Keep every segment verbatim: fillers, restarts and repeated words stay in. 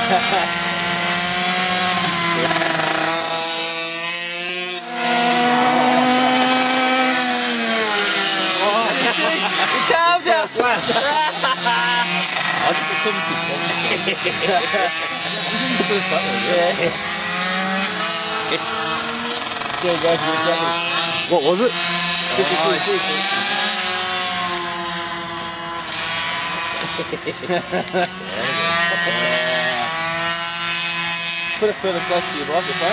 Calm down! I just did something What was it? Put it further close to your microphone.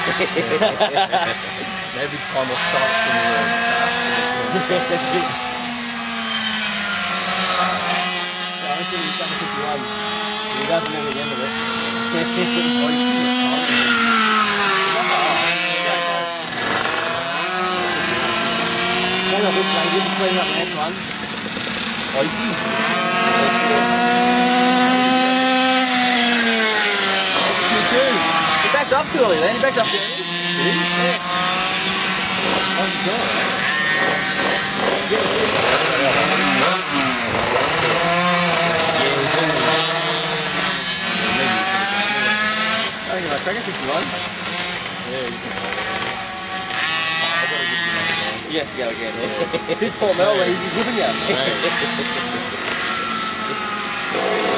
Every time I start from the He doesn't know the end of it. Hang on, this way, you can clean up the next one. You backed up too early then, you backed up too early. Yeah. Oh, you got it. Yeah, I think I reckon fifty-one. Yeah, you can. You have to go again. Yeah. It's his Port Melbourne, he's whipping you.